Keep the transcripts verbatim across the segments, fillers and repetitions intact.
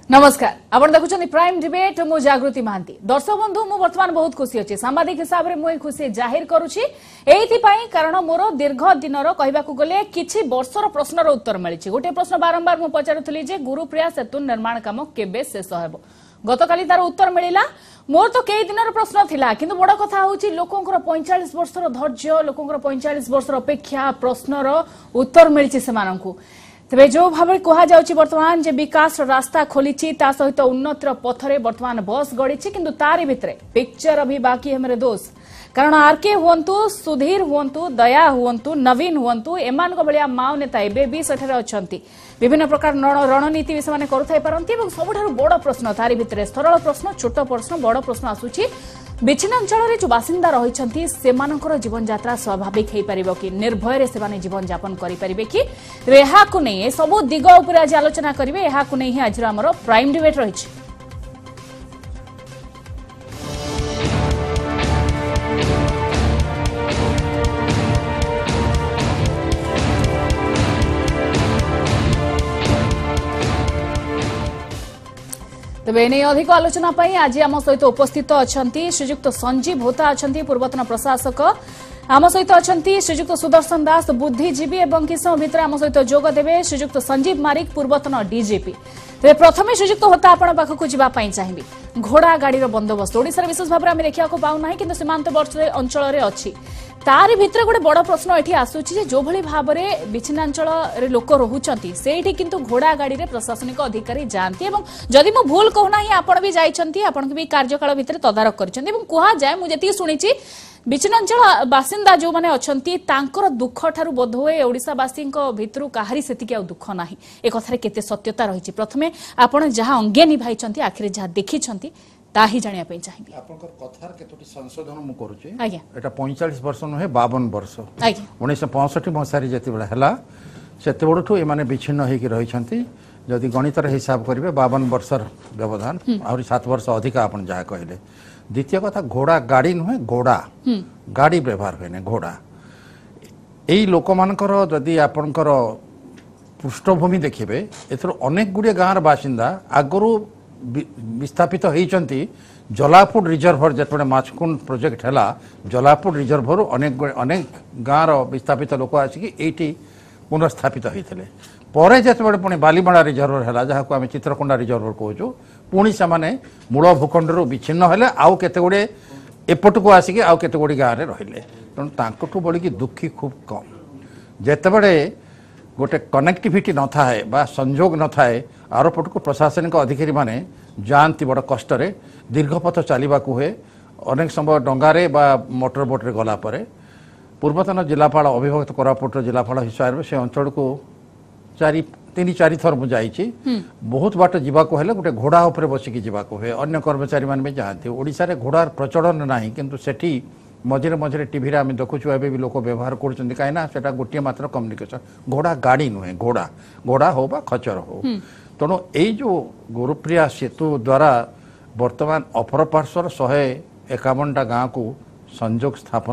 नमस्कार आपण देखुछन prime debate मु जागृति महांती दर्शक बंधु मु वर्तमान बहुत खुशी अछि सांबादिक हिसाब रे मु खुशी जाहिर करूछि एथि पई कारण मोर दीर्घ दिनर कहबा को गले किछि वर्षर प्रश्नर उत्तर मिलिछि गोटे प्रश्न बारंबार मु पचारुथली जे गुरुप्रिया सेतु निर्माण काम केबे शेष हेबो गतकाली तार उत्तर मिलिला मोर तो कई दिनर प्रश्न थिला किंतु बड़ कथा होछि लोकंकर पैंतालीस वर्षर धैर्य लोकंकर पैंतालीस वर्षर अपेक्षा प्रश्नर उत्तर मिलिछि सेमानंकु तेरे जो भाव कह बर्तमान जे विकास रास्ता खोली सहित उन्नतिर पथरे बर्तमान बस गड़ी किंतु तारी भितरे पिक्चर अभी बाकी है दोष कारण आरके हूँ सुधीर हूँ दया हूँ नवीन हूँ एमान भाया माओ नेता एवं भी सेठारे अच्छी विभिन्न प्रकार रणनीति भी से करते सबुठ बड़ प्रश्न तारी भितरे सरल प्रश्न छोट प्रश्न बड़ प्रश्न आसूची विच्छिन्नांचल जो बासिंदा रही जीवन यात्रा स्वाभाविक हो पार कि निर्भय से जीवन यापन करें कि नहीं सबू दिग उपर आज आलोचना करेंगे नहीं आज आम प्राइम डिबेट रही तेबे एने अधिक आलोचना आज आम सहित उपस्थित अच्छा श्रीजुक्त संजीव होता अच्छा पूर्वतन प्रशासक आम सहित अच्छा श्रीजुक्त सुदर्शन दास बुद्धिजीवी और कि समय भितर आम सहित जोग देवे श्रीजुक्त संजीव मारिक पूर्वतन डीजीपी तेज प्रथम श्रीजुक्त होता आपण पाखक जावाई चाहिए घोड़ा गाड़ी बंदोबस्त ओडिशा विशेष भाव में देखा पाऊना कि सीमांतवर्ती अंचल अच्छी तारी भितर गोटे बड़ प्रश्न ये आसूची जो भली भाव में विच्छिन्नांचल लोक रोचंती सेठी किंतु घोड़ा गाड़ी रे प्रशासनिक अधिकारी जाती एवं जदि मो भूल कहूना ही आपण भी जाइछंती आपण भी कार्यकाल भितर तदारक करछंती एवं कहा जाए मु जति सुनिछि विच्छिन्नांचल बासिंदा जो माने अछंती तांकर दुख ठारू बोध हुए ओडिशावासी भितरु काहारी सेतिके आ दुख नाही ए कथारे केते सत्यता रहिछि प्रथमे आपण जहां अंगे निभाइछंती आखिर जहां देखिछंती ताही जानिया पे चाहिए आपनकर कथार केतोटी संशोधन मु करूची आज्ञा एटा पैंतालीस वर्ष नुहे बावन वर्ष आज्ञा उन्नीस पैंसठ मसारी जति बेला हला सेते बडठु ए माने विच्छिन्न हेकि रहिछंती जदि गणितर हिसाब करिवे बावन वर्षर व्यवधान और सात वर्ष अधिक आपण जा कहले द्वितीय कथा घोड़ा गाड़ी नुहे घोड़ा गाड़ी व्यवहार होने घोड़ा एई लोक मानकर जदि आपनकर पृष्ठभूमि देखिबे एथरो अनेक गुडे गाँर बासिंदा आगरू विस्थापित होती जलापुर रिजर्भर जो माछकुंड प्रोजेक्ट है जलापुर रिजर्भर अनेक अनेक गाँव विस्थापित लोक आसिक ये पुनर्स्थापित होते पर जो पुणी बालीमड़ा रिजर्भर है जहाँ को आम चित्रकोंडा रिजर्भर कहूँ पुणी से मूल भूखंड विच्छिन्न हेले आउ केते गुड़े एपट को आसिक आउ केते गुड़ी गाँव में रहिले तेणु बढ़ी दुखी खूब कम जितेबड़े गोटे कनेक्टिविटी न थाए बा संजोग न थाए आरपट को प्रशासनिक अधिकारी माने जानती बड़ कष्ट दीर्घपथ चलवा हुए अनेक समय डंगारे बा मोटर बोट्रे गला परे पूर्वतन जिलापाल अभिभक्त कोरापुटर जिलापाल हिसाब से से अंचल को चारि तीन चारि थर मु जाइछि बहुत बाट जीवाको हेले गोटे घोड़ा उपरे बसिकी जीवाको हुए अन्य कर्मचारी मान भी जाती ओडिशा रे घोड़ार प्रचलन नाही किंतु सेठी मझे मझे टीवी आम देखु भी लोक व्यवहार कर कहीं गोटे मात्र कम्युनिकेशन घोड़ा गाड़ी नुहे घोड़ा घोड़ा हो बा खचर हो तेणु यही जो गुरुप्रिया सेतु द्वारा वर्तमान अपर पार्श्वर शहे एकावनटा गाँव को संजोग स्थापन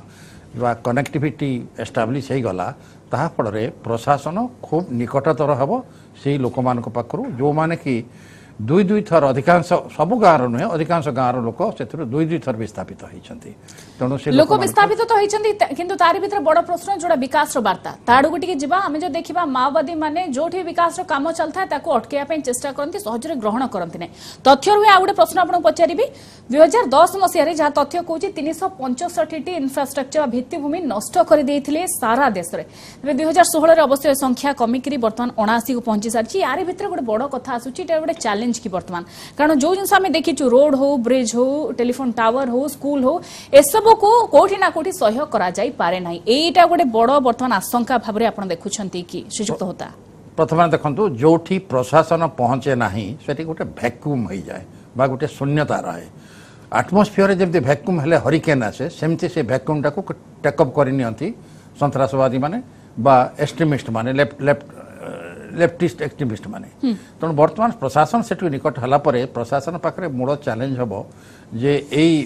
है कनेक्टिविटी एस्टाब्लीश हो गला ता फल प्रशासन खूब निकटतर हम से लोक मान पाखु जो माने कि दुई दुई थर अधिकांश सबु गाँव नुहे अधिकांश गाँव लोक से दुई दुई थर विस्थापित होती तेणु से लोक विस्थापित तो होती किंतु तारी भीतर बड़ प्रश्न जोड़ा विकास वार्ता ताड़ू टी जा आम जो देखा माओवादी मैंने जो विकास काम चलता है अटकैया चेष्टा करती सहजरे ग्रहण करती ना तथ्य रुए आ गए प्रश्न आपको पचारि दुई हजार दस मसीह जहाँ तथ्य कौन तीन शह पंचष्टि इनफ्रास्ट्रक्चर भित्तिभूमि नष्ट करदे सारा देश में दुई हजार षोह अवश्य संख्या कमिक बर्तमान अणाशी को पहुंची सारी यार भीतर गोटे बड़ कथा आसूची गोटे चैलेंज की बर्तमान कारण जो जिन आम देखीचु रोड हो ब्रिज हो टेलीफोन टावर हो स्कूल हो एसबू को कोठी ना कोठी सह्य करा जाई पारे नाही एटा गोटे बड़ बर्तमान आशंका भाव में आपण देखुछंती कि श्रीजुक्त होता प्रथम देखंतु जोठी प्रशासन पहुंचे नाही सेठी गोटे वैक्यूम हो जाए बा गोटे शून्यता रहे एटमॉस्फेयर जमती वैक्यूम हेले हरिकेन आसे सेमती से वैक्यूम टाको टेकअप करनियंती सन्त्रासवादी माने बा एक्सट्रीमिस्ट माने लेफ्ट लेफ्ट लेफ्टिस्ट एक्टिविस्ट माने तेणु बर्तमान प्रशासन से निकट हला परे प्रशासन पाखे मूल चैलेंज हम जे यही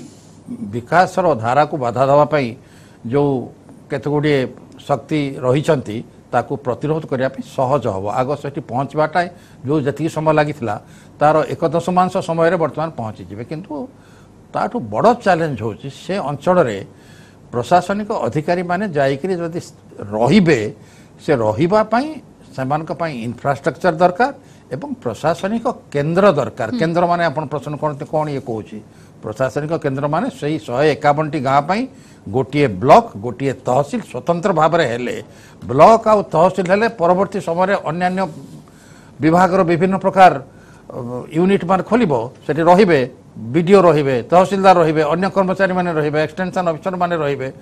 विकासर धारा को बाधा देवाई जो केते गुड़े शक्ति रही ताकू प्रतिरोध करने सहज हम आग से पहुँचवाटा जो जी समय लगी तार एक दशमांश समय बर्तमान पहुँची जाए किंतु ताठू बड़ चैलेंज हो से अंचल प्रशासनिक अधिकारी माने जाइकरी जदि रहिबे से रहिबा पई सेमानक पई इंफ्रास्ट्रक्चर दरकार एवं प्रशासनिक केंद्र दरकार केंद्र माने आपण प्रश्न करते कौन ये कहूँ प्रशासनिक केंद्र माने सही शहे एकावन टी गाँ पई गोटे ब्लॉक गोटे तहसिल स्वतंत्र भाव में हेले ब्लॉक आउ तहसिल हेले परवर्ती समय अन्यान्य विभाग विभिन्न प्रकार यूनिट मान खोलिबो सेठी रहिबे बीडीओ रहिबे तहसिलदार रहिबे अन्य कर्मचारी माने रहिबे एक्सटेंशन ऑफिसर माने रहिबे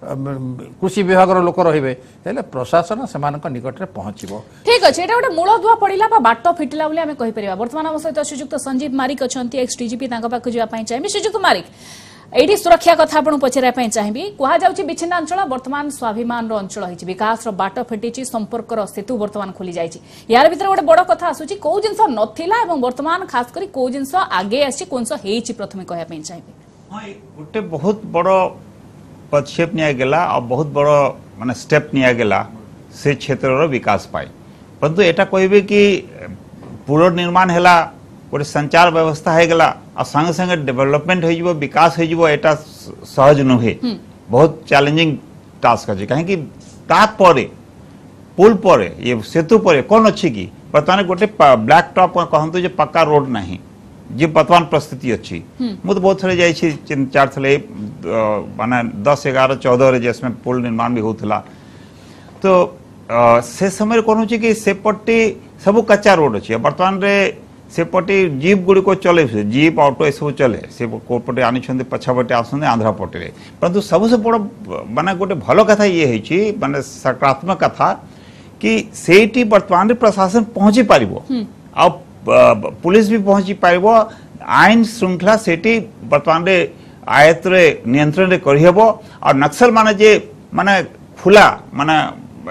कृषि विभाग लोक रहिबे हेले प्रशासन सेमानक निकट रे पहुंचीबो। ठीक अछि एटा गोटे मूल दुआ पडिला बा बाटो फिटिला बोली हमें कहि परिबा। वर्तमान हम सहित श्रीजुक्त संजीव मारिक अछंती एक्स डीजीपी तांका पाखु जिवा पई चाहि श्रीजुक्त मारिक एटी सुरक्षा कथा आपन पचरा पई चाहिबी कुहा जाउची विच्छिन्नांचल वर्तमान स्वाभिमान रो अंचल हिची विकास रो बाटो फिटिची संपर्क रो सेतु वर्तमान खुली जाईची यार भीतर गोटे बड़ कथा आसुची को जिंस नथिला एवं वर्तमान खास करी को जिंस आगे आसी कोनस हेची प्रथमे कहया पई चाहिबी। हां गोटे बहुत बड़ पदक्षेप निया गेला और बहुत बड़ माने स्टेप निया गेला से क्षेत्र रो विकास पाई परंतु एटा कहबे कि पुनर्निर्माण हैला गोटे संचार व्यवस्था है गला और संगे संगे डेवलपमेंट हो विकास हो एटा सहज नुहे बहुत चैलेंजिंग टास्क अच्छे कहीं तापर पुल पर ये सेतु पर कौन अच्छी कि बर्तमान गोटे ब्लैक टॉप कहतु जो पक्का रोड नहीं जी बर्तमान परिस्थिति अच्छी मुझे तो बहुत थोड़े जाइए तीन चार थे माने दस एगारह चौदह जिसमें पुल निर्माण भी होता तो आ, से समय कौन हो कि सेपटे सब कच्चा रोड अच्छी बर्तमान रे सेपटे जीप गुड़ी को चले जीप ऑटो ये सब चले से कोपटे आनी पछपटे आसते आंध्रा पटे परंतु सबसे बड़ माने गोटे भल कथा ये है माने सकारात्मक कथा कि सेठी वर्तमान प्रशासन पहुंची पारिबो आ पुलिस भी पहुंची पारिबो आईन श्रृंखला सेठी वर्तमान आयत रे नियंत्रण रे करिहबो और नक्सल माने जे माने खुला माने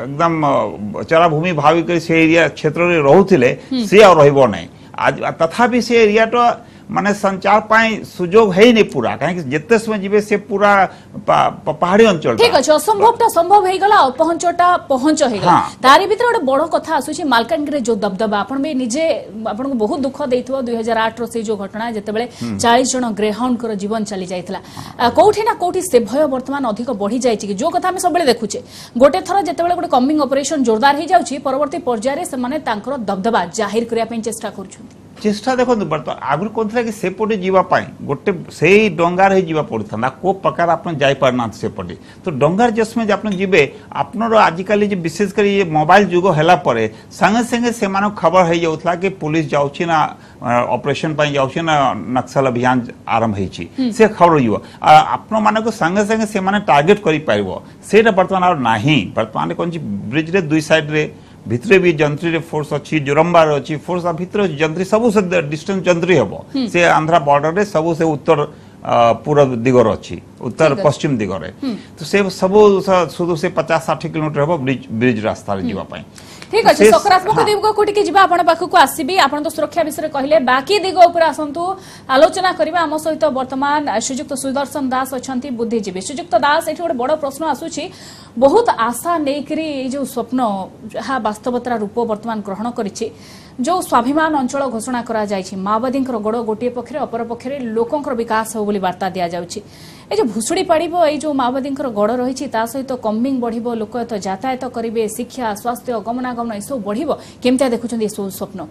एकदम चराभूमि भाविक से एरिया क्षेत्र रे रहउथिले से और रहइबो नहीं आज तथापि से एरिया तो माने संचार पाई सुजोग है नहीं पूरा कहीं जिते समय जीवे से पूरा पहाड़ी अंचल ठीक अछि असंभवटा संभव हे गला पहुंचटा पहुंच हे गला तारी भीतर गोटे बड़ कथा आसुची मालकानगिरी जो दबदबा आपण बे निजे आपण को बहुत दुख देइथो दो हज़ार आठ रो से जो घटना जेतेबेले चालीस जन ग्रेहाउंड कर जीवन चली जाइतला कोठी ना कोठी से भय वर्तमान अधिक बढ़ी जाइछि कि जो कथा हम सबले देखुचे गोटे थरा जेतेबेले गोटे कमिंग ऑपरेशन जोरदार हे जाउछि परवर्ती पर्याय रे से माने तांकर दबदबा जाहिर करिया पे चेष्टा करछुंती चेष्टा देखो बर्तमान आगुरी कौन था कि सेपटे जीवाई गोटे से डंगार ही जीवा पड़ता को प्रकार आप जाई पारना सेपटे तो डंगार जिसमें आप जीवे आपनर आजिकल विशेषकर ये मोबाइल जुग है संगे संगे से खबर हो जाऊला कि पुलिस जाऊँगी ना ऑपरेशन पर जाऊँगी ना नक्सल अभियान आरंभ हो से खबर हो आपण मान संगे संगे से टार्गेट कर बर्तमान ना बर्तमान कौन ब्रिज रे दुई साइड रे भितरे भी जंत्री रे फोर्स अच्छी जोरम्बार अच्छी फोर्स भितर जंत्री सबू से डिस्टेंस जंत्री हम से आंध्रा बॉर्डर रे सबू से उत्तर पूर्व दिगर अच्छी उत्तर पश्चिम दिगरे तो से सबू सुदू से पचास षाठी किलोमीटर हम ब्रिज ब्रिज रास्ता जीवाई ठीक अच्छे सकारात्मक दिग कोटिके जिबा आपण पाखक आसीबी आपण तो सुरक्षा विषय कहले बाकी दिग ऊपर आसंतु आलोचना करबा हम सहित वर्तमान श्रीजुक्त सुदर्शन दास अछंती बुद्धिजीवी श्रीजुक्त दास एठी गोटे बड़ प्रश्न आसुची बहुत आशा नेकरी जो स्वप्न जहा वास्तवता रूप वर्तमान ग्रहण करिछि जो स्वाभिमान अंचल घोषणा करा जायछि माओवादी गड़ गोटे पक्षरे अपर पक्षरे लोकंकर विकास हो बोली वार्ता दिया जाउछि ए जो भुसुड़ी पड़िबो ए जो माओवादी गड़ रही ता सहित कमिंग बढ़िबो लोक तो यातायात करिवे शिक्षा स्वास्थ्य गमनागमन ए सब बढ़िबो केमता देखुछन ए सब स्वप्न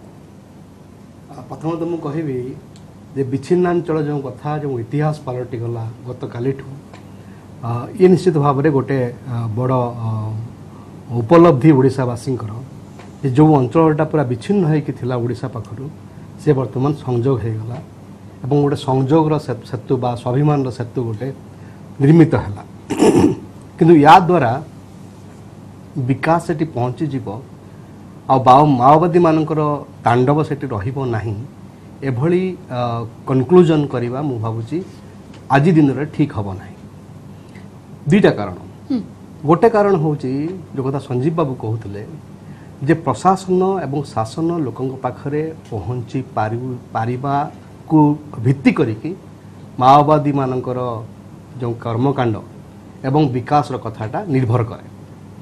प्रथम तो मु कहिबी जे विच्छिन्नांचल जो कथा जो इतिहास पलटि गला गत कालीठू ये निश्चित भाव में गोटे बड़ उपलब्धि ओडिशावासी जो अंचलटा पूरा विच्छिन्न होता ओडिशा पाखु से बर्तमान संजोग हो गला एवं गोटे संजोगर सेतु बा स्वाभिमान सेतु गोटे निर्मित है किंतु या द्वारा विकास से पहुँची जीव आ माओवादी मानकर तांडव से रही एभली कनक्लूजन करवा मु भावुची आज दिन रे ठीक हम ना दुईटा कारण गोटे कारण हूँ जो कथा संजीव बाबू कहते जे प्रशासन एवं शासन लोकों पाखरे पहुँची पारिबा को भित्ति करिकी माओवादी मानकर जो कर्मकांड एवं विकास कथाटा निर्भर करे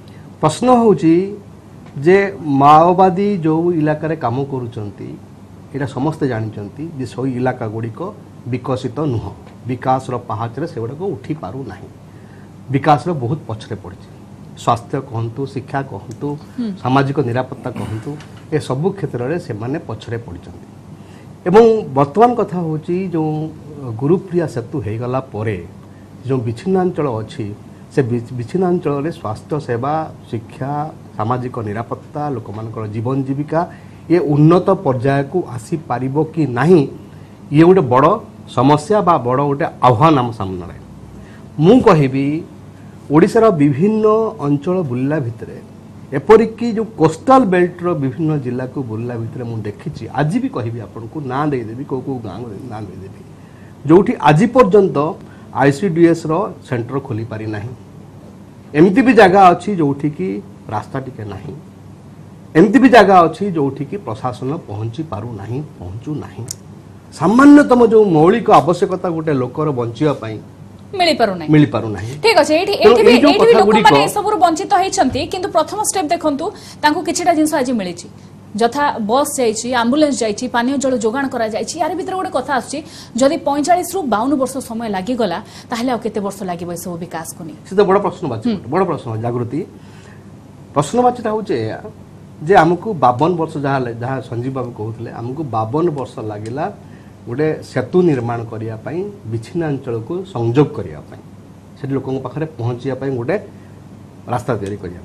प्रश्न हूँ जे माओवादी जो इलाका काम करुचंती यहाँ समस्ते जानते जे सही इलाका गुड़िक विकसित नुह विकास पहाचरे से गुड़ाक उठी पारू नहीं विकास बहुत पछरे पड़ी स्वास्थ्य कहतु शिक्षा कहतु सामाजिक निरापत्ता कहतु ए सबु क्षेत्र में से माने पछरे पड़ी एवं वर्तमान कथा हूँ जो गुरुप्रिया सेतु हो गला परे जो विच्छिन्नांचल अच्छी से विच्छिन्नांचल में स्वास्थ्य सेवा शिक्षा सामाजिक निरापत्ता लोक मान जीवन जीविका ये उन्नत पर्याय को आसी पारिबो कि नहीं ये गोटे बड़ समस्या बा बड़ गोटे आह्वान आम सामने मु कहिबी ओडिशार विभिन्न अंचल बुल्ला भितरे एपरिक जो कोस्टाल बेल्टर विभिन्न जिला को बुल्ला भितर मुझे देखी आज भी कहि आपन को ना देदेवी कौ कौ गाँव ना देदेवी जो आज पर्यंत आईसीडीएस रो सेंटर खोली पारि नाही एमती भी जगह अच्छी जो कि रास्ता टिके नाही एमती भी जगह अच्छी जो कि प्रशासन पहुँची पारू नाही पहुँचू नाही सामान्यतम जो मौलिक आवश्यकता गोटे लोकर बंचाई मिली पारू नाही मिली पारू नाही ठीक अछि एठी एठी भी एठी भी लोक माने सबुर वंचित होइछंती किंतु प्रथम स्टेप देखंतु तांको किछिटा जिंस आज मिलिछि जथा बस जाइछि एम्बुलेंस जाइछि पानी जल जोगान करा जाइछि यार भीतर गोटे कथा आछि जदि पैंतालीस रु बावन वर्ष समय लागि गला ताहले आ केते वर्ष लागि बय सब विकास कोनी से तो बड़ प्रश्न बाछि बड़ प्रश्न जागृति प्रश्न बाछटा होचे जे हमकु बावन वर्ष जहा जहा संजीव बाबू कहउतले हमकु बावन वर्ष लागिला गोटे सेतु निर्माण करिया पई विच्छिन्नांचल को संयोग करिया पई से लोकन पाखरे पहुंचिया पई गोटे रास्ता तैयारी करिया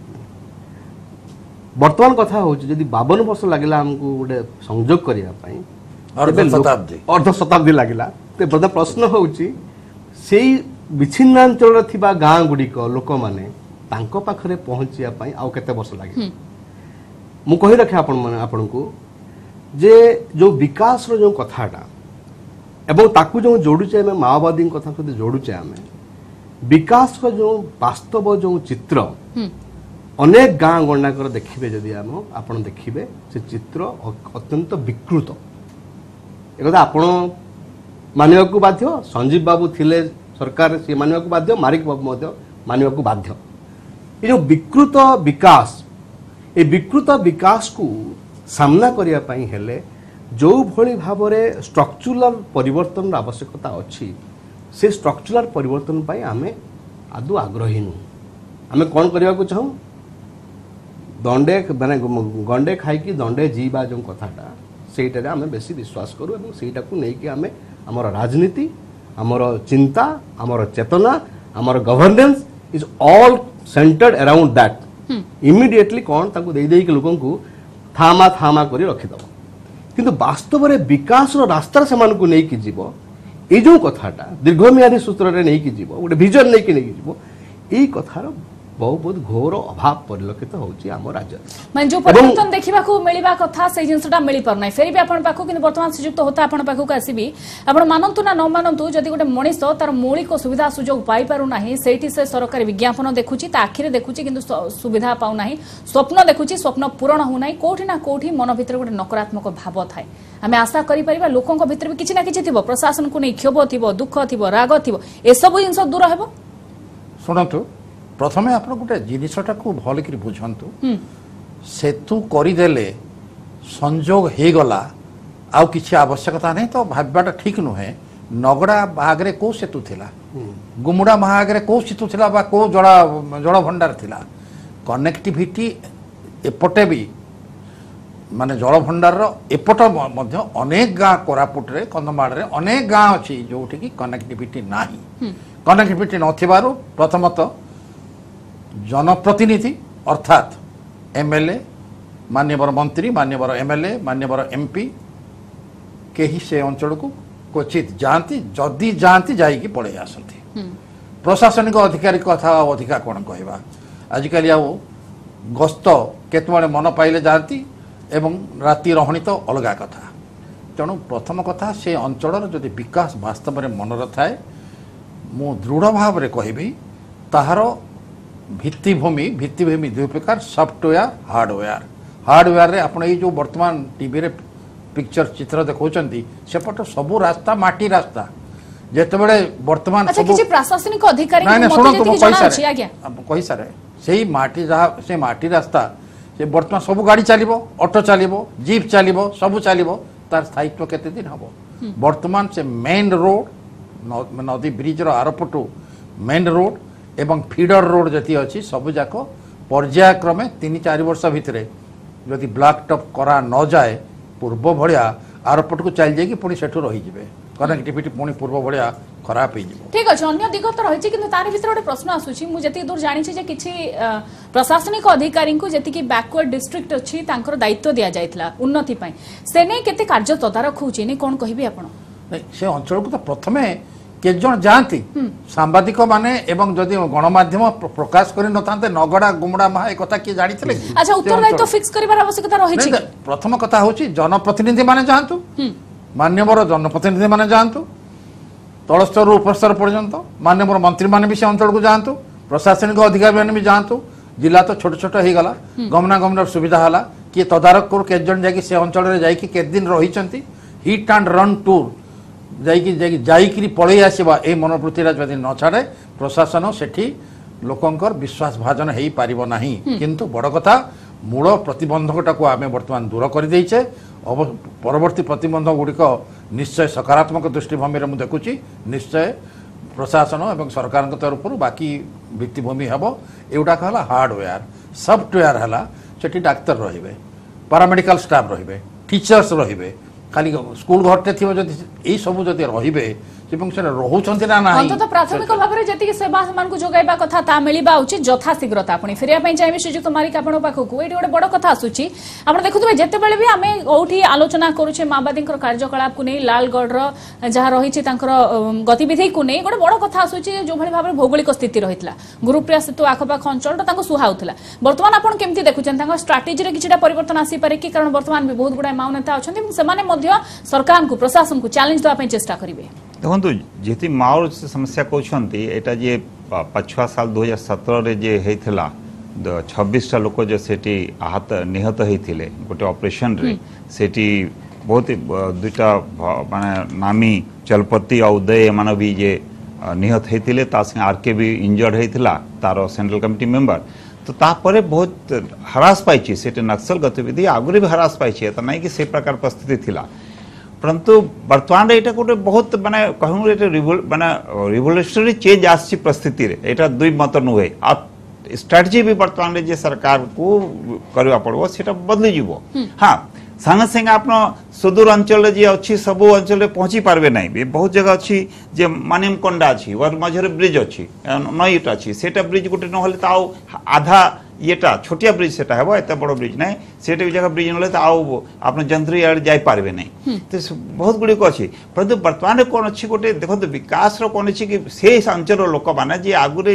वर्तमान कथा हो जदि बावन वर्ष लगिला हमको गोटे संयोग करिया पई अर्ध शताब्दी अर्ध शताब्दी लगिला ते बड़ा प्रश्न होउची सेई विच्छिन्नांचल थिबा गां गुडी को लोक माने तांको पाखरे पहुंचिया पई आउ केते वर्ष लागि मु कहि रखे आपण माने आपण को जे जो विकास रो जो कथाटा एवं ताकू जो जोड़ुचे आम माओवादी कथा सहित जोड़ुचे आम विकास का जो वास्तव जो चित्र अनेक गाँ गंडाकर देखिए जदि आम आपण देखिए से चित्र अत्यंत विकृत एक आपण मानवा को बाध्य संजीव बाबू थिले सरकार से मानवा को बाध्य मारिक बाबू मानवा को बाध्य ये जो विकृत विकास ये विकृत विकास को सामना करिया पई हेले जो भली भाव में स्ट्रक्चरल परिवर्तन आवश्यकता अच्छी से स्ट्रक्चरल परिवर्तन पाई आमे आदु आग्रही नु आमे कौन करने को चाहूँ दंडे माने गंडे खाई दंडे जीवा जो कथाटा से आमे बेसी विश्वास करूँ और सेटा को लेकिन आमे आमर राजनीति आमर चिंता आमर चेतना आमर governance is all centred around that immediately कौन ताको दे दे के लोगों को थामा थामा करी रखिदब किंतु वास्तव में विकास रास्ता से मानक नहीं कि जीव ये जो कथाटा दीर्घमियादी सूत्र में नहीं कि जीव गोटे विजन नहीं कि नहीं जीव ये कथार बहुत बहुत घोर अभाव परिलक्षित होची आम राज्य माने जो परिवर्तन देखिबा को मिलिबा कथा से जिंसटा मिली पर नै फेरि भी आपण पाखो किन वर्तमान सुजुक्त होता आपण पाखो को आसीबी आपण मानंतु ना न मानंतु जदि गोटे मनीष तार मौलिक सुविधा सुजोग पाई पारु नाही सेठी से सरकारी विज्ञापन देखुची ता आखिरे देखुची किंतु सुविधा पाउ नाही स्वप्न देखुची स्वप्न पूर्ण हो नाही कोठी ना कोठी मन भितर गोटे नकारात्मक भाव थाए आमे आशा करि परिबा लोकन भितर भी किछि ना किछि थिबो प्रशासन को नै क्षोभ थिबो दुख थिबो राग थिबो ए सब जिंस दूर हेबो सुनतु प्रथमे आप गोटे जिनटा को भल कि बुझंतु सेतु करदेले संजोग हो गला आउ किसी आवश्यकता नहीं तो भावटा ठीक नुहे नगड़ा महागरे को सेतु थिला गुमुड़ा महागरे को सेतु थिला बा को जल जल भंडार थिला कनेक्टिविटी एपटे भी माने जल भंडार एपट मध्य अनेक गाँ कोरापुट रे कंधमाल रे अनेक गाँ अच्छी जो कनेक्टिविटी नाही कनेक्टिविटी नथिबारु प्रथमतः जनप्रतिनिधि अर्थात एमएलए मान्यवर मंत्री मान्यवर एमएलए मान्यवर एमपी कहीं से अंचल को क्वचित जाती जदि जाती जाइकी पड़े आसती प्रशासनिक अधिकारी कथा अधिका कौन कहवा आजिकल आउ गस्त केतबे मन पाइले जाती एवं राति रहणी तो अलगा कथा तेणु प्रथम कथा से अंचल जदि विकास वास्तव में मनर थाए मु दृढ़ भाव में कहबी ताहार भित्तिभूमि भित्तिभूमि दुई प्रकार सॉफ्टवेयर हार्डवेयर हार्डवेयर रे आपण ये जो वर्तमान टीवी रे पिक्चर चित्र देखौचंती सेपट सबु रास्ता माटी रास्ता जेतेबेले वर्तमान अच्छा किछि प्रशासनिक अधिकारी को मते जेति जणा अछि आज्ञा कहि सारे सेही माटी जहा से माटी रास्ता से वर्तमान सबु गाड़ी चलिबो ऑटो चलिबो जीप चलिबो सबु चलिबो तार स्थायित्व केते दिन हबो वर्तमान से मेन रोड नदी ब्रिज रो आरपटू मेन रोड एवं फीडर रोड जति अछि सब जाक पर्यायक्रमे तीन चार वर्ष भितरे जदि ब्लैक टॉप करा न जाए पूर्व भलिया आरपट को चल जाएगी पुणी सेठू रही जिवे कनेक्टिविटी पुणी पूर्व भलिया खराब हो जिवो ठीक अछि अन्य दिग तो रहिछि किंतु तारि भितर गोटे प्रश्न आसुछि मु जति दूर जानि छी जे किछि प्रशासनिक अधिकारी को जति कि बैकवर्ड डिस्ट्रिक्ट अछि तांकर दायित्व दिया जायतला उन्नति पई से नै केते कार्य तदारख होछि नै कोन कहिबे आपण नहीं से अंचल को तो प्रथमे के जन जानती सांबादिक माने एवं जदि गणमाध्यम प्रकाश करि नथांते नगड़ा गुमड़ा महा ए कथा के जानि थिले अच्छा उत्तरदायित्व फिक्स करिवार आवश्यकता रहिछि प्रथम कथा होछि जनप्रतिनिधि माने जानतु मान्यवर जनप्रतिनिधि माने जानतु तल स्तर उपस्तर पर्यंत मान्यवर मंत्री माने भी से अंचल को जानतु प्रशासनिक अधिकारी माने भी जानतु जिला तो छोट छोट हो गला गमना गमनार सुविधा हला कि तदारख कर के जन जाकी से अंचल रे जाकी के दिन रहिचंती हिट एंड रन टूर जाकी जाकी जाईकरी पळै आसीबा ए मनोवृत्तिरा जदि न छाड़े प्रशासन सेठी लोकंकर विश्वास भाजन हेई पारिबो नाही किंतु बड़ कथा मूल प्रतिबंधकटा को आमे वर्तमान दूर कर देइछे परवर्ती प्रतिबंधक गुड़िक निश्चय सकारात्मक दृष्टिभूमि रे मु देखुची निश्चय प्रशासन एवं सरकार तरफ बाकी भित्तिभूमि हेब एउटा कहला हार्डवेयर सॉफ्टवेयर हला सेठी डाक्तर रहिबे पैरामेडिकल स्टाफ रहिबे टीचर्स रहिबे खाली स्कूल घरटे थी जदि सब जदि रहिबे रोचंती ना ना अंत प्राथमिक भाव में जी सेवा को जोगाइबा कथा ता मिलवा उचित यथाशीघ्रता पुणी फेरिया चाहिए श्रीजुक्त मारिक आपण पाखक ये गोटे बड़ कथा आसूची आप देखुए जिते बड़े भी आम कौटी आलोचना करुचे माओवादी कार्यकलाप को नहीं लालगढ़ जहाँ रही गतिविधि को नहीं गोटे बड़ कथा आसूची जो भाई भाव में भौगोलिक स्थिति रही गुरुप्रिया सेतु आखपाख अंचल सुहाउला बर्तमान आप केमती देखुं स्ट्राटेजी किसी परिवर्तन आसीपे कि कारण बर्तमान भी बहुत गुड़ा माओ नेता अच्छा सरकार को प्रशासन को चैलेंज देवाई चेष्टा करेंगे देखो जी माओ समस्या कहते यहाँ जे पछुआ साल दो हजार सतर जे होता छब्बीस टा लोक जो सेठी आहत निहत होते गोटे ऑपरेशन रे सेठी बहुत दुईटा माने नामी चलपति और उदय एम भी जे निहत होते आरके भी इंजर्ड होता तार सेंट्रल कमिटी मेंबर तो तापर बहुत हरास पाई से नक्सल गतिविधि आगुरी भी हरास पाई तो नहीं कि से प्रकार परिस्थिति थिला परंतु वर्तमान ये गोटे बहुत माने कहूँ माने रिवोल्यूशनरी चेंज आसी परिस्थिति रे एटा दुई मत नुहे आ स्ट्रेटजी भी वर्तमान जे सरकार को करवा पड़ो सेटा बदली जीवो हाँ संगे संगे आप सुदूर अंचल जे अच्छी सब अंचल पहुँची पार्बे नहीं बहुत जगह अच्छी जे मानिम कंडा अच्छी वर मझे ब्रिज अच्छी नईटा अच्छी सेटा ब्रिज गोटे ना आधा येटा छोटिया ब्रिज सेटा है एत बड़ ब्रिज ना से जगह ब्रिज ना आओ आप जंत्री आड़े जाई पार्बे नहीं तो बहुत गुड़िक अच्छी परंतु वर्तमान कौन अच्छी गोटे देखो विकास कौन अच्छी कि से अंचल लोक मैंने जी आगुरी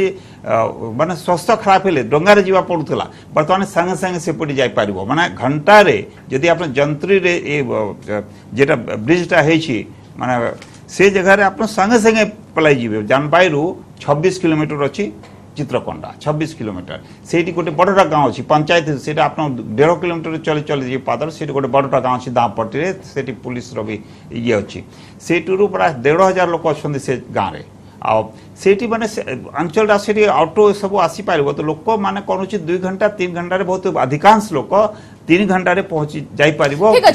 माने स्वास्थ्य खराब हेले डंगारे जीवा पड़ूला वर्तमान संगे संगे सेपटे जापर माने घंटारे जदि आप जंत्री रे जेटा ब्रिजटा है माने से जगह आप संगे संगे पलाई जी जानबाई छब्बीस किलोमीटर अच्छी चित्रकोंडा छब्बीस किलोमीटर से गोटे बड़टा गाँव अच्छी पंचायत से आप डेढ़ किलोमीटर चली चली पादर से गोटे बड़टा गाँव अच्छी दापटी से पुलिस भी ये अच्छी से पूरा डेढ़ हजार लोक अच्छा से गाँव में आठी मैंने अंचल से ऑटो सब आसीपर तो लोक मैंने कौन दुई घंटा तीन घंटे बहुत अधिकांश लोक तीन घंटे पहुंची जापर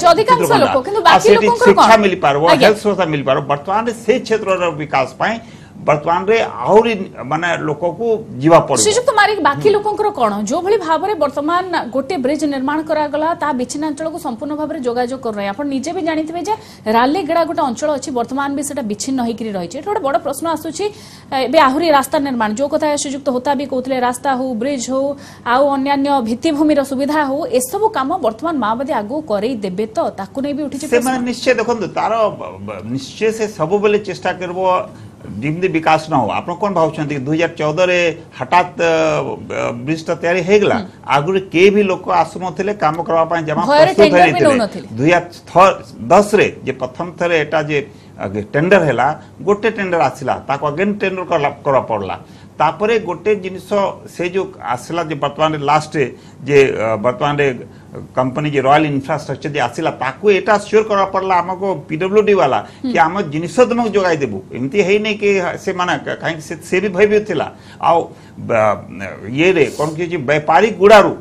शिक्षा मिल पार हेल्थ सुविधा मिल पार बर्तमान से क्षेत्र विकास वर्तमान रे आहुरी माने लोक को जीवा पड़ो श्रीजुक्त मारिक बाकी लोकंकर कोन जो भली भाव रे वर्तमान गोटे ब्रिज निर्माण करा गला ता बिछिना अंचल को संपूर्ण भाव रे जोगाजोग कर रहे आपण निजे भी जानिथिबे जे राले गेडा गोटे अंचल अछि वर्तमान भी सेटा बिछिन्न होई करी रही छै गोटे बड़ प्रश्न आसुछि बे आहुरी रास्ता निर्माण जो कथा श्रीजुक्त होता भी कहतले रास्ता हो ब्रिज हो आउ अन्य भित्तिभूमि रो सुविधा हो ए सब काम वर्तमान माओवादी आगु करई देबे तो ताकु नै भी उठी छै से माने निश्चय देखंतु तार निश्चय से सब बेले चेष्टा करबो जिमती विकास न हो आप कौन भावुं दुई हजार चौदह हठात ब्रिजटा तैयारी होगला आगुरी के भी लोक आसुन काम करने जमा प्रस्तुत दुई हजार दस रे जे प्रथम थर एटा जे टेंडर है गोटे टेंडर आसला ताको अगेन टेंडर करवा पड़ला तापरे गोटे जिनिस से जो आसला जे वर्तमान लास्ट जे वर्तमान कंपनी जे रॉयल इंफ्रास्ट्रक्चर जे आसला ताको एटा श्योर करवा पड़ला हमको पीडब्ल्यूडी वाला कि आम जिनिस तुमको जोगाई देबू एमती है नहीं कि से माना कहीं से, से भी भयभीत थिला आ ये रे कौन कि व्यापारी गुड़ारू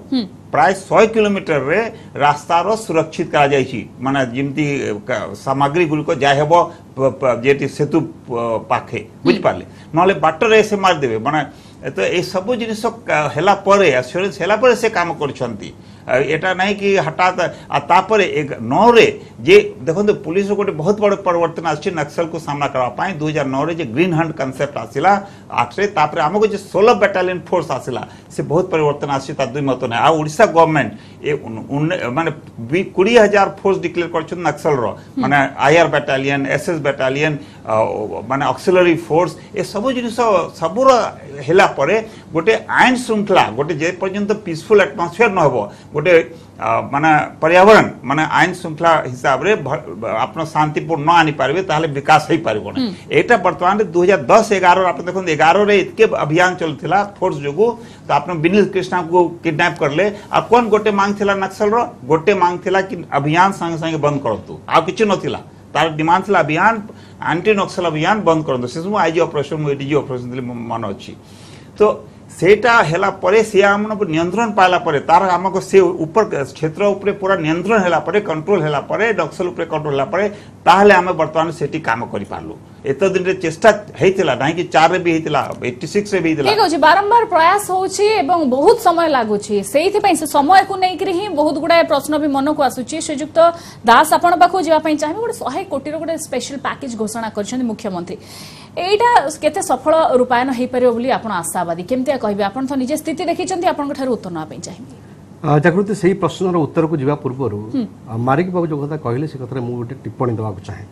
प्राय सौ किलोमीटर रे रास्ता रो सुरक्षित करा जायछि माने जिमती सामग्री गुल जाय हेबो जेटी सेतु पाखे बुझ पाले नले बाटर से मार देबे माने तो ए सब जिनिस हेला परे एश्योरेंस हेला परे से काम करछंती एटा नहीं कि हठात तापर एक नौ रे जे देखो पुलिस गोटे बहुत बड़ परिवर्तन आछि नक्सल को सामना करबा पाई दो हज़ार नौ रे जे ग्रीन हंट कांसेप्ट आसिला आठ रे तापर हमको जे सोलह बैटालियन फोर्स आसिला से बहुत परिवर्तन आछि ता दुई मत नै आ ओडिसा गवर्नमेंट ए माने बीस हज़ार फोर्स डिक्लेयर करछन नक्सल रो माने आईआर बैटालियन एसएस बैटालियन माने ऑक्सिलरी फोर्स ए सब जिनिस सबुर हेला परे गोटे आईन श्रृंखला गोटे जे पर्यंत पीसफुल एटमॉस्फेयर न होबो गोटे माने पर्यावरण माने आईन श्रृंखला हिसाब रे आपन शांतिपूर्ण न आनी पारबे ताले विकास होई पारबो न एटा वर्तमान दो हज़ार दस ग्यारह आपन देखो ग्यारह रे इतके अभियान चलथिला फोर्स जोगु तो आपन विनीत कृष्णा को किडनैप करले आ कोन गोटे मांग थिला नक्सल रो गोटे मांग थिला कि अभियान संग संग बंद करतु आ किछ नथिला तार डिमांड थिला अभियान एंटी नक्सल अभियान बंद करदो सेसु आईजी ऑपरेशन एडीजी ऑपरेशन मन अछि तो सेटा हेला परे से हमन नियंत्रण पाला परे तार हमको से ऊपर क्षेत्र ऊपर पूरा नियंत्रण हेला परे कंट्रोल हेला परे नक्सल ऊपर कंट्रोल हेला परे ताहले हम वर्तमान सेटी काम करि पारलु एत दिन रे चेष्टा हेतिला नाही कि चार रे भी हेतिला छियासी रे भी हेतिला ठीक अछि बारंबार प्रयास होछि एवं बहुत समय लागुछि सेहि पई से समय को नै करी ही बहुत गुडा प्रश्न भी मन को आसुछि श्रीयुक्त दास आपण पाखो जेवा पई चाहे गोटे सौ कोटी रो गोटे स्पेशल पैकेज घोषणा करछन मुख्यमंत्री एटा केते सफल रूपायन हेइ परियो बोली आपण आशावादी केमते कहबे आपण तो निजे स्थिति देखिचंती आपण ठार उत्तर ना पई चाहिबे जागृति सही प्रश्नर उत्तर को जीवा पूर्व मारिक बाबू जो कथा कहले से कथा मु गोटे टिप्पणी देवा चाहे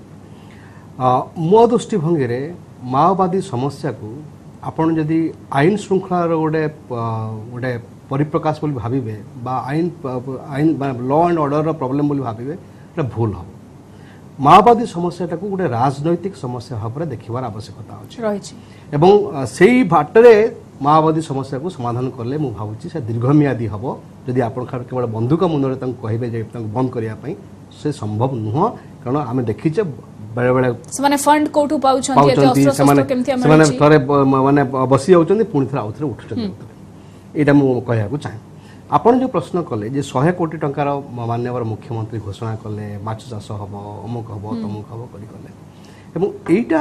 मो दृष्टिभंगी माओवादी समस्या को आपण जदि आईन श्रृंखलार गोटे गोटे परिप्रकाश बोली भाविबे बा आईन आईन लॉ एंड ऑर्डर प्रॉब्लम बोली भाविबे एटा भूल हो माओवादी समस्याटा को गोटे राजनैतिक समस्या भाव में देखिबार आवश्यकता अछि एवं सेही बाटरे माओवादी समस्या को समाधान करले मु भाबुची से दीर्घमियादी हबो जदि आपण केवल बंधुक मुनरे तंग कहबे जे तंग बंद करिया पई से संभव नुह कारण आमे देखिचे बेले बेले से माने फंड कोठु पाउछन्ती एते अस्त्र शस्त्र केमति हम माने थरे माने बसी जाउछन्ती पुनी थरा आउथरे उठुछन्ती एटा मु कहया को चाहे आपण जो प्रश्न कले जे सौ कोटी टंकार माननीय मुख्यमंत्री घोषणा कले माछ चाष हम अमुक हम तमुक हम करी कले एवं एटा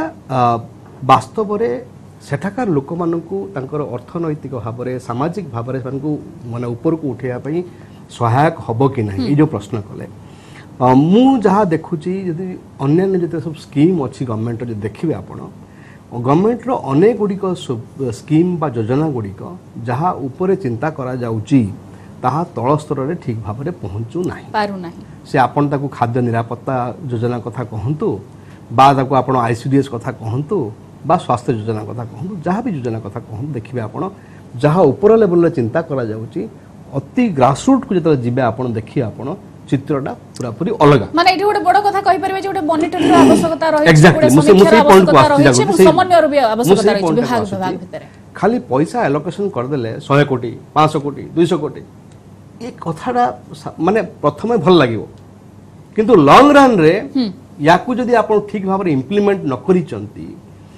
वास्तव रे सेठाकार लोक मानकु तांकर अर्थनैतिक भाव में सामाजिक भाव में माने ऊपर को उठेया पई सहायक हबो कि नहीं ये जो प्रश्न कले मु जहाँ देखुची यदि अन्य जो सब स्कीम अच्छी गवर्नमेंट जो देखिए आपण गवर्नमेंट रो अनेक गुड़िक स्कीम बा योजना गुड़िक जहाँ ऊपर चिंता करा जाउची ताहा तल स्तर रे ठीक भाव में पहुँचू ना पारु नाही से आपण ताकू खाद्य निरापत्ता योजना कथा कहतु बा ताकू आपण आईसीडीएस कथा कहतु बा स्वास्थ्य योजना कथा कहतु जहाँ भी योजना कथा कहतु देखिए आपण जहाँ ऊपर लेवल रे चिंता करा जाउची अति ग्रासरूट को जत जिबे आपण देखिए आपण चित्रटा पूरा पूरी अलग माने एठी गोटे बड़ कथा कहि परबे जे गोटे मॉनिटरिंग आवश्यकता रही Exactly. मुसे मुसे पॉइंट को आस्ति जागो समन्वय रो भी आवश्यकता रही विभाग विभाग भितर खाली पैसा एलोकेशन कर देले सौ कोटी पाँच सौ कोटी दो सौ कोटी ए कथाटा माने प्रथमे भल लागिवो किंतु लॉन्ग रन रे याकू जदी आपण ठीक भाव रे इंप्लीमेंट न करी चंती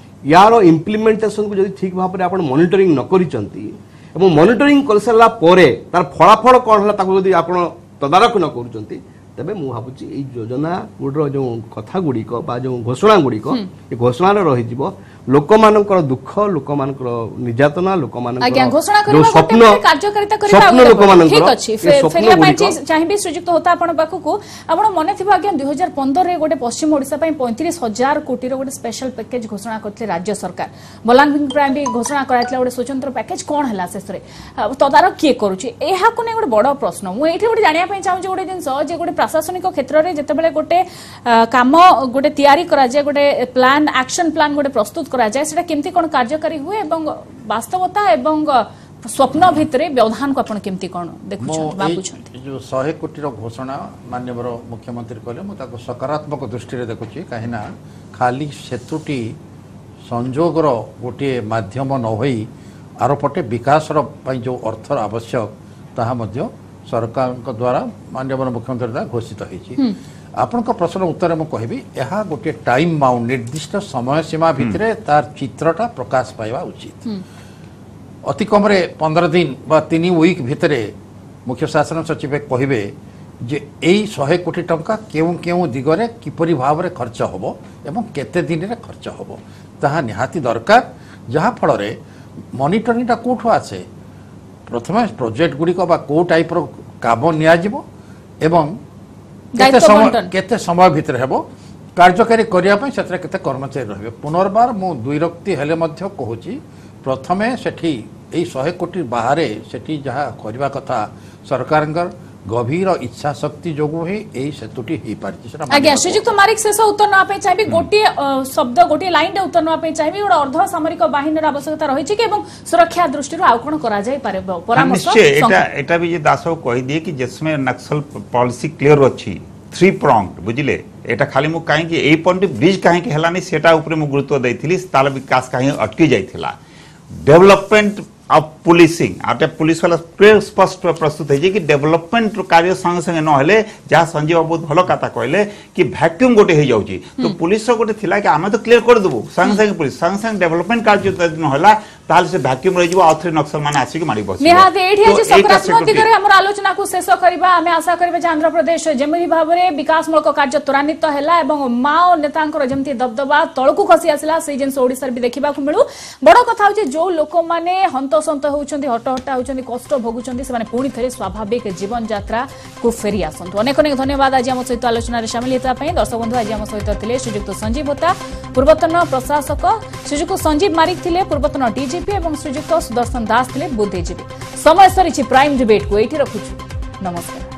यार इंप्लीमेंटेशन को जदी ठीक भाव रे आपण मॉनिटरिंग न करी चंती एवं मॉनिटरिंग कर सला परे तार फलाफल कोन हला ताकू जदी आपण तदारक न करूचंती तबे मु भाबुची ए योजना गुडर जो कथा गुड़िक बा जो घोषणा गुड़िक ए घोषणा रही जीवो लोक मानकर दुख लोक मानकर निर्यातना लोक मानकर घोषणा जो स्वप्न कार्यकारिता स्वप्न लोक मानकर ठीक अछि फेरिया पई चाहिबे श्रीजुक्त होता आपण पाखु को आपण मने थिबा आज्ञा दो हज़ार पंद्रह रे गोटे पश्चिम ओडिसा पई पैंतीस हजार कोटी रो गोटे स्पेशल पैकेज घोषणा करथले राज्य सरकार बलांगीर प्राइम भी घोषणा कराइतला गोटे स्वतंत्र पैकेज कोन हला शेषरे तदारक के करूची एहा को नै गोटे बड़ प्रश्न मु एठी गोटे जानिया पई चाहू गोटे दिन जे गोटे प्रशासनिक क्षेत्र रे जतेबेले गोटे काम गोटे तयारी करा जाय गोटे प्लान एक्शन प्लान गोटे प्रस्तुत करा जाय सेटा केमती कोन कार्यकारी हुए एवं वास्तवता एवं स्वप्न भितरे व्यवधान को आपण केमती कोन देखु बाबुछन जो सौ कोटी रो घोषणा माननीय मुख्यमंत्री कहले मु ताको सकारात्मक दृष्टि रे देखुची काहेना खाली सेतुटी संजोग रो गोटे माध्यम न होई आरो पटे विकास रो पई जो अर्थ आवश्यक ताहा मध्य सरकार द्वारा माननीय मुख्यमंत्री द्वारा घोषित होईची आपण प्रश्न उत्तर मु कहबी यह गोटे टाइम बाउंड निर्दिष्ट समय सीमा भितर तार चित्रटा प्रकाश पाइबा उचित अति कम पंद्रह दिन बा तीन वीक भितर मुख्य शासन सचिव कहे जे यही शहे कोटी टंका केउ केउ दिगरे किपरि भाव में खर्च होबो एवं केते दिन रे खर्च होबो ताहा निहाती दरकार जहाँ फल मॉनिटरिंग कोठो आसे प्रथम प्रोजेक्ट गुड़िक को टाइप रो काम निया जिवो एवं केते समय केते समय भितर हेबो कार्यकारी करिया पय सेतरे केते कर्मचारी रहबे पुनर्बार मु दुई रक्ति हेले मध्य कहूची प्रथमे सेठी एई शहे कोटी बाहरे सेठी जहाँ करबा कथा सरकारंकर गभीर इच्छा शक्ति जोगु ही एई सेतुटी ही पारछि सेटा आज्ञा श्रीजुक्त मारिक शेष उत्तर ना पे चाहिबी गोटे शब्द गोटे लाइन रे उत्तर ना पे चाहिबी ओडा अर्ध सामरिक बाहिनीर आवश्यकता रही छि कि एवं सुरक्षा दृष्टि रो आउ कोन करा जाय पारे परामर्श एटा एटा भी जे दासो कहि दिए कि जिसमें नक्सल पॉलिसी क्लियर अछि थ्री प्रॉन्ग बुझिले एटा खाली मु काहे कि एई पॉइंट ब्रिज काहे कि हलानी सेटा ऊपर मु गुरुत्व दैथिली ताल विकास काहे अटकी जाइथिला डेवलपमेंट ऑफ पुलिसिंग आटे पुलिस वाला स्पष्ट प्रस्तुत है कि डेवलपमेंट कार्य संगे संगे न हेले जहाँ संजीव बहुत भल कथा कहले कि वैक्यूम गोटे हो जाउची तो पुलिस गोटे थिला कि आमे तो क्लियर कर देबो संगे संगे पुलिस संगे संगे डेवलपमेंट कार्य न होला ताल से वैक्यूम रहि जबो आथरे नक्सल माने आसी के मारी बस निहात एठी आज सकारात्मक दिगरे हमर आलोचना को शेष करबा आमे आशा करबा जे आंध्र प्रदेश जेमि भाबरे विकासमूलक कार्य त्वरान्वित हैला एवं माओ नेतांकर जेमति दबदबा तळकु खसी आसिला से जेन ओडिसा भी देखिबा को मिलु बडो कथा होचे जो लोक माने हंतसंत होउचंदी हटहटा होउचंदी कष्ट भोगुचंदी से माने पुणी थरे स्वाभाविक जीवन यात्रा को फेरी आसंतु अनेक अनेक धन्यवाद आज हम सहित आलोचना रे शामिल हेता पई दर्शक बंधु आज हम सहित थिले श्रीजुक्त संजीव होता पूर्वतन प्रशासक श्रीजुक्त संजीव मारिक थिले पूर्वतन डीजीपी एवं श्रीजुक्त सुदर्शन दास थिले बुद्धिजीवी समय सरी प्राइम डिबेट को एठी रखुछु नमस्कार।